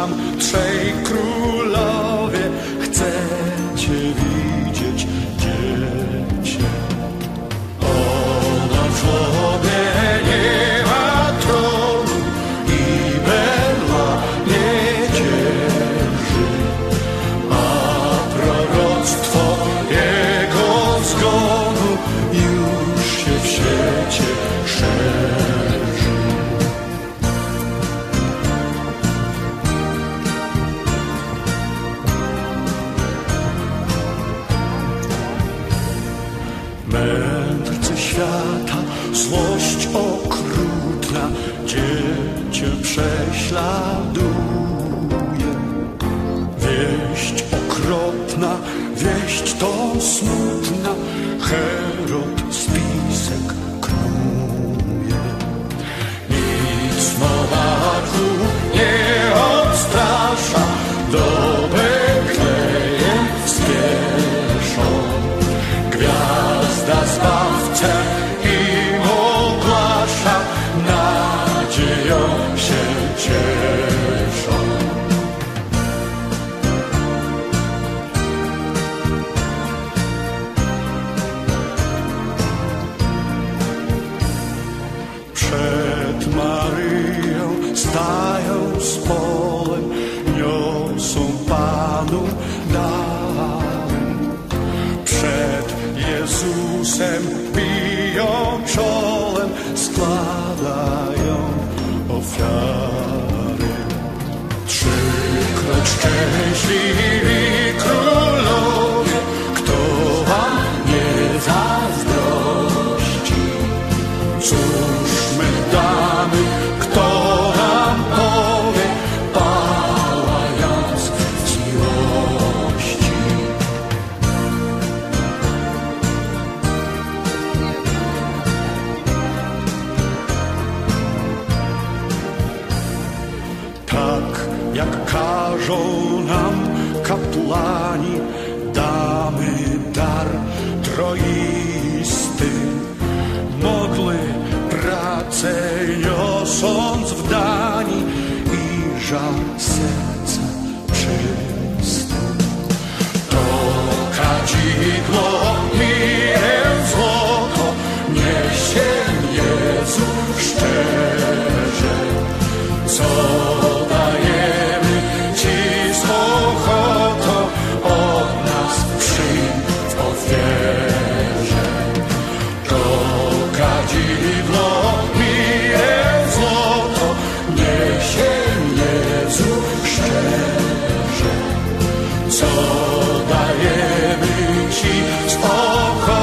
wam trzej królowie, chcecie widzieć dziecię. Ona w sobie nie ma tronu i berła nie dzierży, a proroctwo jego zgonu już się w świecie szerzy. Mędrcy świata, złość okrutna dziecię prześladuje. Wieść okropna, wieść to smutna, Herod spisek knuje. Nic monarchu nie odstrasza, do Betlejem spieszą. Gwiazda Zbawcę im ogłasza, nadzieją się cieszą. Przed Maryją stają z polem, niosą Panu dary. Przed Jezusem biją czołem, składają ofiary. Trzykroć szczęśliwi królowie, kto wam nie zazdrości? Cóż my damy, kto nam powie, pałając z miłości? Tak jak każą nam kapłani, damy dar troisty. Modły pracę niosąc w dani i żal serca czysty. To kadzidło mirę złoto niesie Jezu szczerze. Co dajemy Ci z ochotą, od nas przyjm w ofierze. To kadzidło mirę złoto niesie Jezu szczerze. Co dajemy Ci z ochotą,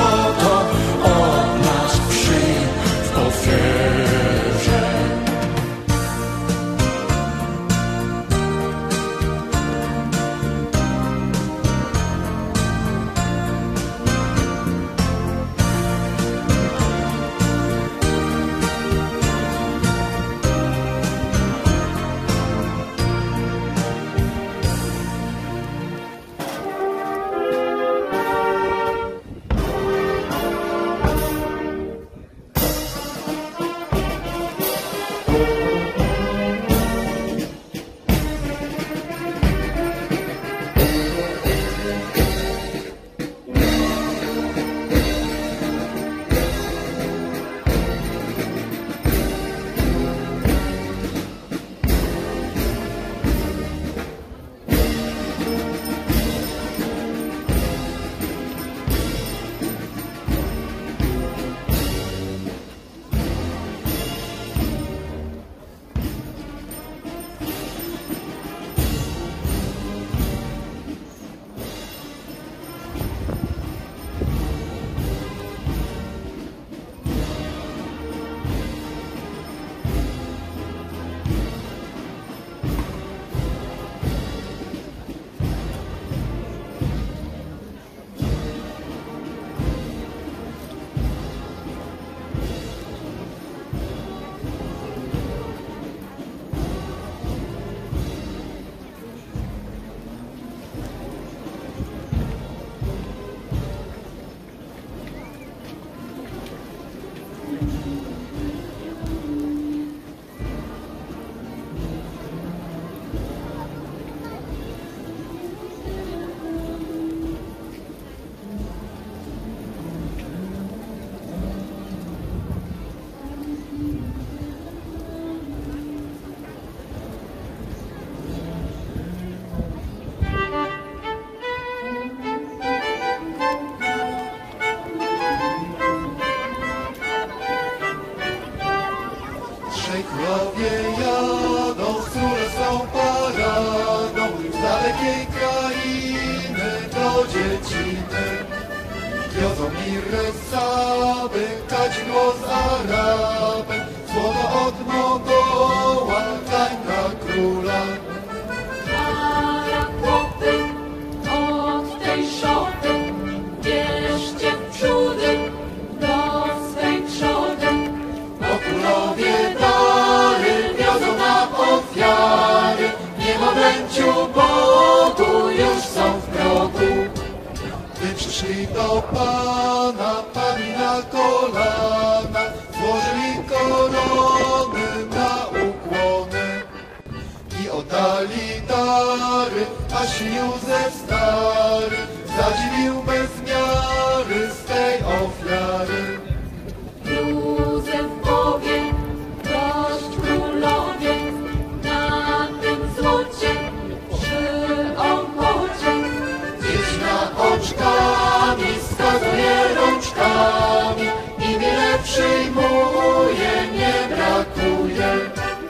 Razomirę Saby, kadzidło z Arabem, złoto od Mogoła, dań dla króla. Para chłopy od tej szopy, bierzcie przódy do swej trzody. Bo królowie dary wiozą nam ofiary, niemowlęciu Bogu już są w progu. Gdy przyszli do Pana, padli na kolana, złożyli korony na ukłony i oddali dary, aż Józef stary zadziwił bez miary z tej ofiary. Józef powie, dość królowie, na tym złocie przy ochocie. Dziewczyna oczkami wskazuje rączkami i wiele przyjmuje, nie brakuje.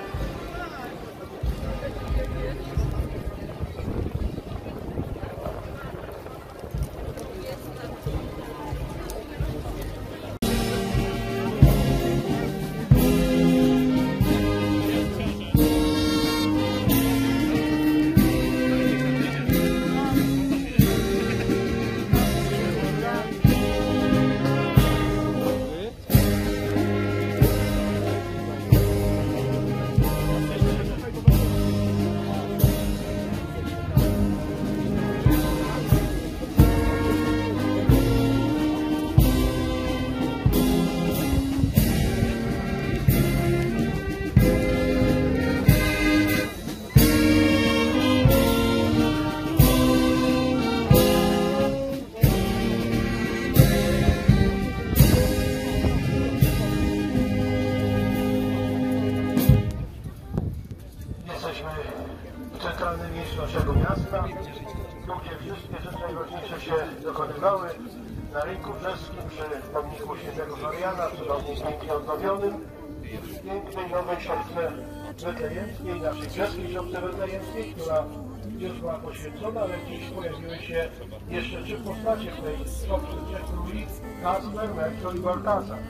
Jesteśmy w centralnym miejscu naszego miasta, tu gdzie wszystkie rzeczy najważniejsze się dokonywały. Na Rynku Brzeskim przy pomniku Świętego Floriana, cudownie pięknie odnowionym, w pięknej nowej siostre betlejemskiej, naszej brzeskiej siostrze betlejemskiej, która już była poświęcona, ale dziś pojawiły się jeszcze trzy postacie w tej siostrze trzech króli: Kacper, Melchior i Baltazar.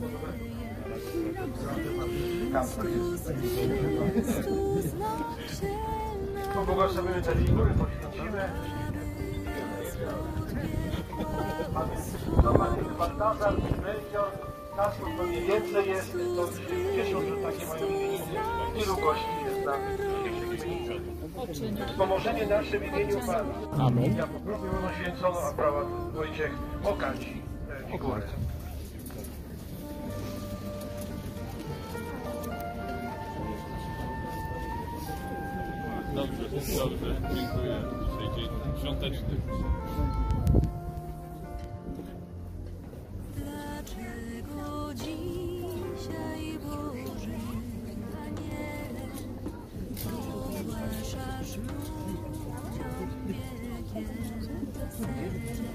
Pobłogosławimy te figury, poświęcimy. Pan Baltazar, Melchior, Kacper, to mniej więcej jest, to się cieszą, że takie mają imieniny. Tylu gości jest na dzisiejszych imieninach. Wspomożenie naszym imieniu Pana. Amen. Ja poproszę o święconą, a prawa Wojciech pokaż figurę. Dobrze, dziękuję. Dzisiaj dzień świąteczny. Dlaczego dzisiaj, Boże Aniele, ogłaszasz ludziom wielkie wesele?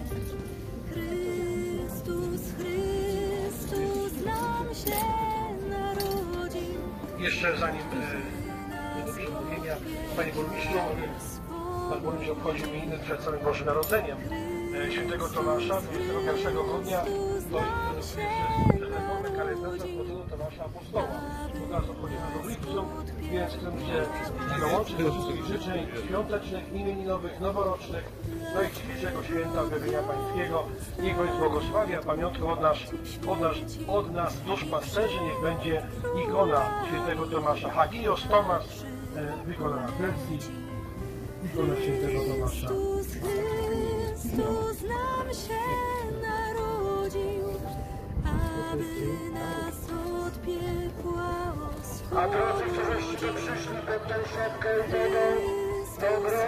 Chrystus nam się narodził. Jeszcze zanim do przemówienia, Panie Burmistrzu, Pan Burmistrz obchodził imieniny przed samym Bożym Narodzeniem Świętego Tomasza 21 grudnia. To jest przez reformę kalendarza wchodzono Tomasza Apostoła. Teraz obchodzimy do lipcu, więc chcę się dołączyć do wszystkich życzeń świątecznych, imieninowych, noworocznych, no i dzisiejszego święta Objawienia Pańskiego. Niech On błogosławia pamiątką od nas duszpasterzy, niech będzie ikona Świętego Tomasza. Hagios Tomasz, wykonana w wersji, ikona Świętego Tomasza. Chrystus nam się narodził, aby nas od piekła oswobodzić. A drodzy, którzyście tu przyszli pod tą szopkę i wodą,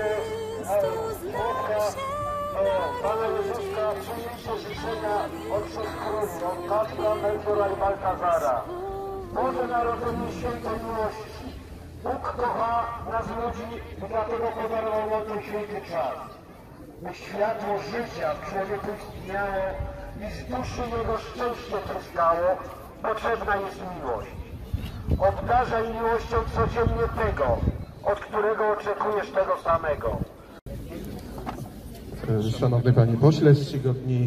Pana Jezuska, przyjmijcie życzenia od trzech królów, od Kacpra, Melchiora i Baltazara. Boże Narodzenie świętej miłości. Bóg kocha nas ludzi i dlatego podarował nam ten święty czas. By światło życia w człowieku istniało i z duszy jego szczęście tryskało, potrzebna jest miłość. Obdarzaj miłością codziennie tego, od którego oczekujesz tego samego. Szanowny Panie Pośle, z czcigodni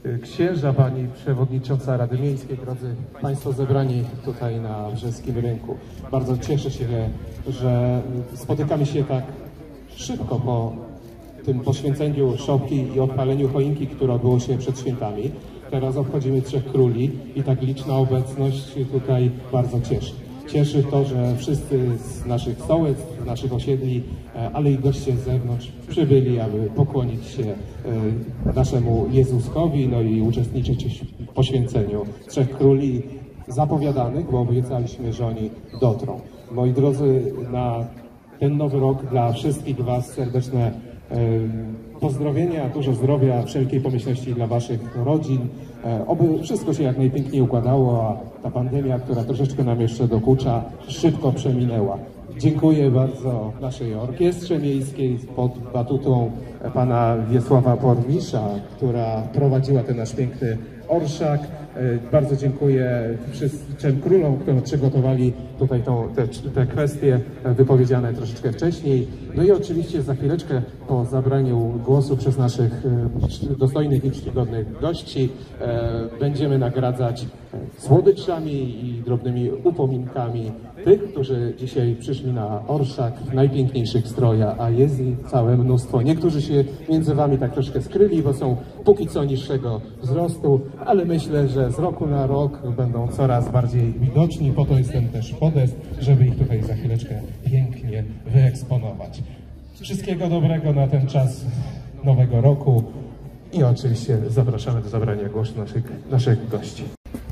księża, pani przewodnicząca Rady Miejskiej, drodzy państwo zebrani tutaj na Brzeskim Rynku. Bardzo cieszę się, że spotykamy się tak szybko po tym poświęceniu szopki i odpaleniu choinki, które odbyło się przed świętami. Teraz obchodzimy Trzech Króli i tak liczna obecność tutaj bardzo cieszy. Cieszy to, że wszyscy z naszych stołec, z naszych osiedli, ale i goście z zewnątrz przybyli, aby pokłonić się naszemu Jezuskowi, no i uczestniczyć w poświęceniu Trzech Króli zapowiadanych, bo obiecaliśmy, że oni dotrą. Moi drodzy, na ten nowy rok dla wszystkich Was serdeczne pozdrowienia, dużo zdrowia, wszelkiej pomyślności dla Waszych rodzin. Oby wszystko się jak najpiękniej układało, a ta pandemia, która troszeczkę nam jeszcze dokucza, szybko przeminęła. Dziękuję bardzo naszej orkiestrze miejskiej pod batutą pana Wiesława Porwisza, która prowadziła ten nasz piękny orszak. Bardzo dziękuję wszystkim królom, którzy przygotowali tutaj te kwestie wypowiedziane troszeczkę wcześniej. No i oczywiście za chwileczkę po zabraniu głosu przez naszych dostojnych i czcigodnych gości będziemy nagradzać słodyczami i drobnymi upominkami tych, którzy dzisiaj przyszli na orszak w najpiękniejszych strojach, a jest ich całe mnóstwo. Niektórzy się między wami tak troszkę skryli, bo są póki co niższego wzrostu, ale myślę, że z roku na rok będą coraz bardziej widoczni. Po to jest ten też podest, żeby ich tutaj za chwileczkę pięknie wyeksponować. Wszystkiego dobrego na ten czas nowego roku i oczywiście zapraszamy do zabrania głosu naszych gości.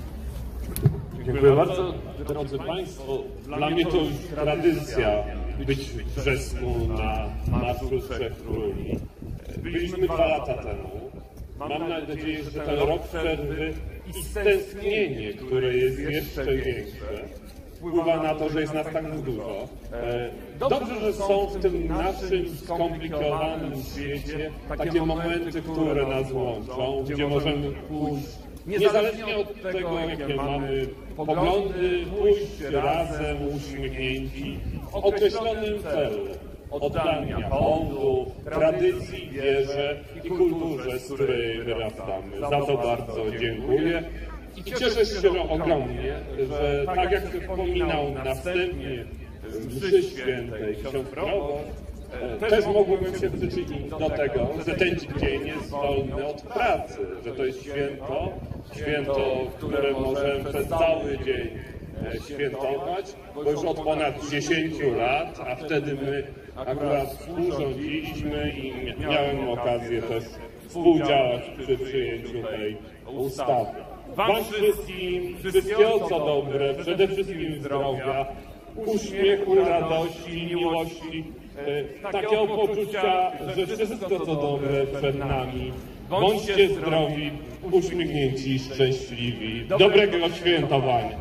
Dziękuję bardzo, drodzy Państwo. Dla mnie to już tradycja być w Brzesku na Marszu Trzech Króli. Byliśmy 2 lata temu. Mam nadzieję, że ten rok przerwy i stęsknienie, które jest jeszcze większe, wpływa na to, że jest nas tak dużo. Dobrze, że są w tym naszym skomplikowanym świecie takie momenty, które nas łączą, gdzie możemy pójść, niezależnie od tego, jakie mamy poglądy, pójść razem, uśmiechnięci, w określonym celu oddania hołdu, tradycji, wierze i kulturze, z której wyrastamy. Za to bardzo dziękuję. I cieszę się ogromnie, że tak jak wspominał na wstępie w mszy świętej ksiądz proboszcz, też mogłem się przyczynić do tego, że ten dzień jest wolny od pracy, że to jest święto, które możemy przez cały dzień świętować, bo już od ponad 10 lat, a wtedy my akurat współrządziliśmy i miałem okazję też współdziałać przy przyjęciu tej ustawy. Wam wszystkim wszystkiego co dobre, przede wszystkim zdrowia, uśmiechu, radości, miłości, takiego poczucia, że wszystko co dobre przed nami. Bądźcie zdrowi, uśmiechnięci, szczęśliwi. Dobrego świętowania.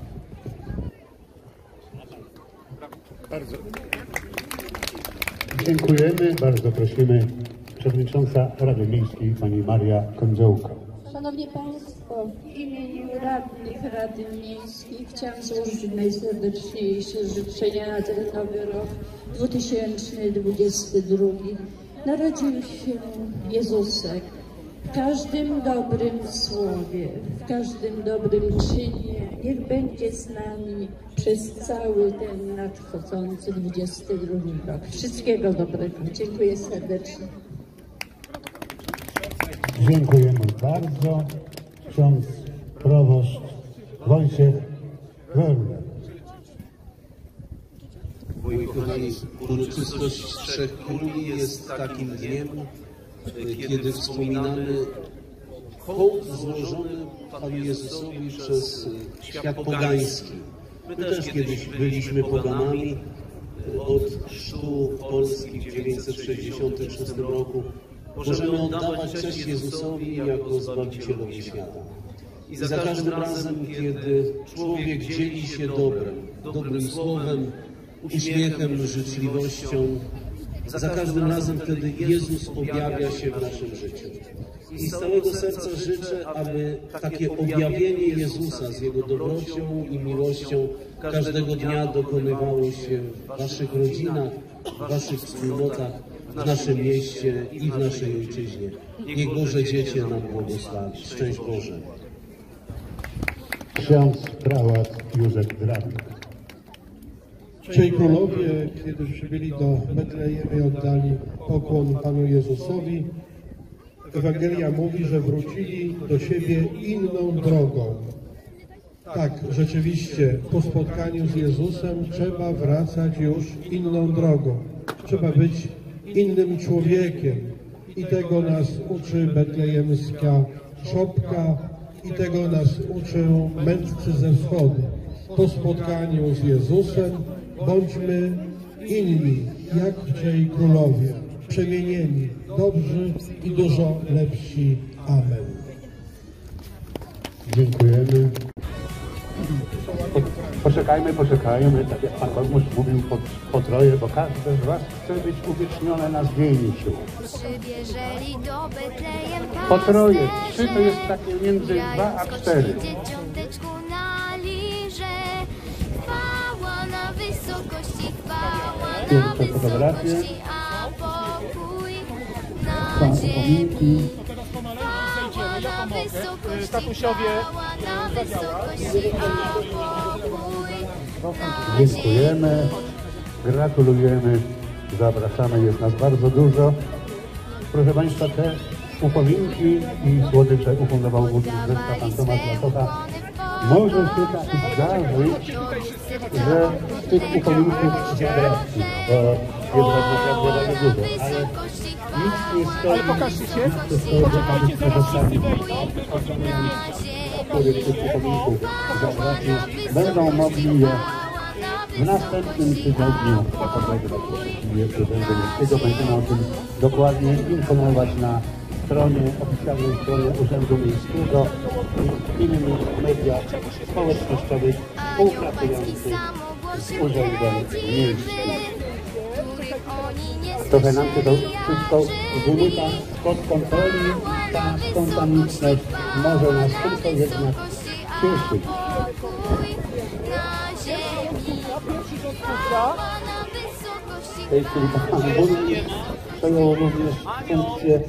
Bardzo dziękujemy, bardzo prosimy przewodnicząca Rady Miejskiej pani Maria Kądziołka. Szanowni Państwo, w imieniu radnych Rady Miejskiej chciałam złożyć najserdeczniejsze życzenia na ten nowy rok 2022. Narodził się Jezusek. W każdym dobrym słowie, w każdym dobrym czynie, niech będzie z nami przez cały ten nadchodzący 22 rok. Wszystkiego dobrego. Dziękuję serdecznie. Dziękujemy bardzo. Ksiądz proboszcz Wojciech Wörler. Moi kochani, uroczystość Trzech Króli jest takim dniem, kiedy wspominamy hołd złożony Panu Jezusowi przez świat pogański. My też kiedyś byliśmy poganami. Od chrztu Polski w 1966 roku możemy oddawać cześć Jezusowi jako Zbawicielowi świata. I za każdym razem, kiedy człowiek dzieli się dobrym słowem, uśmiechem, życzliwością, za każdym razem wtedy Jezus objawia się w naszym życiu. I z całego serca życzę, aby takie objawienie Jezusa z Jego dobrocią i miłością każdego dnia dokonywało się w waszych rodzinach, w waszych wspólnotach, w w naszym mieście i w naszej ojczyźnie. Niech Boże dziecię nam błogosławi. Szczęść Boże. Ksiądz prałat Józef Drabik. Trzej królowie, kiedy przybyli do Betlejemu i oddali pokłon Panu Jezusowi, Ewangelia mówi, że wrócili do siebie inną drogą. Tak, rzeczywiście, po spotkaniu z Jezusem trzeba wracać już inną drogą. Trzeba być innym człowiekiem. I tego nas uczy betlejemska szopka, i tego nas uczą mędrcy ze wschodu. Po spotkaniu z Jezusem bądźmy inni, jak trzej królowie, przemienieni, dobrzy i dużo lepsi. Amen. Dziękujemy. Poczekajmy, tak jak Pan Kosmuś mówił po troje, bo każdy z Was chce być uwiecznione na zdjęciu. Przybierzeli do Betlejem Po troje, 3 to jest takie między 2 a 4. Dzieciąteczku na lirze, chwała na wysokości, chwała na wysokości, a pokój na ziemi. Chwała na wysokości, chwała na wysokości, a pokój na ziemi. Dziękujemy, gratulujemy, zapraszamy, jest nas bardzo dużo. Proszę Państwa, te upomnienki i słodycze ufundował burmistrz Pan Tomasz Latocha. Może się tak zdarzyć, że tych upomnienków zabraknie, bo jest was naprawdę bardzo dużo, ale nic nie stoi. Ale pokażcie się, poczekajcie zaraz których tych upomnienków zabraknie, będą mogli je w następnym tygodniu odegrać będziemy o tym dokładnie informować na stronie, oficjalnej stronie Urzędu Miejskiego i innych mediach społecznościowych współpracujących z Urzędem Miejskim. Trochę nam się to wszystko wymyka spod kontroli, ta spontaniczność może nas tylko jednak cieszyć. W tej chwili Pan Burmistrz przejął również funkcję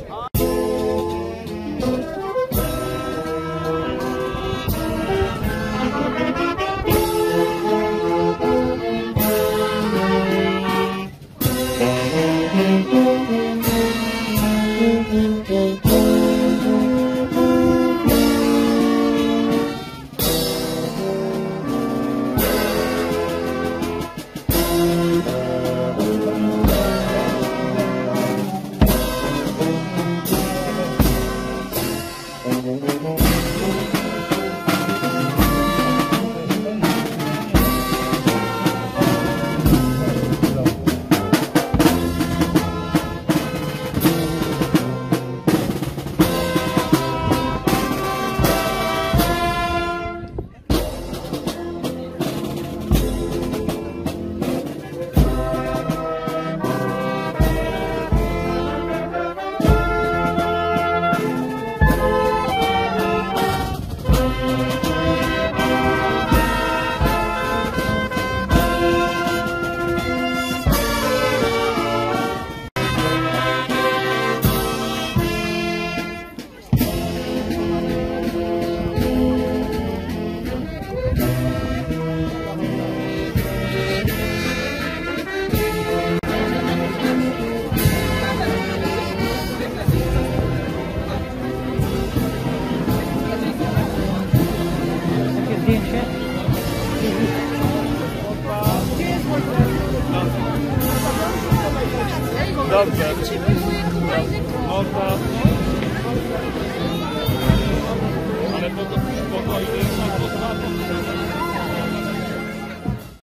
Dobrze. Można.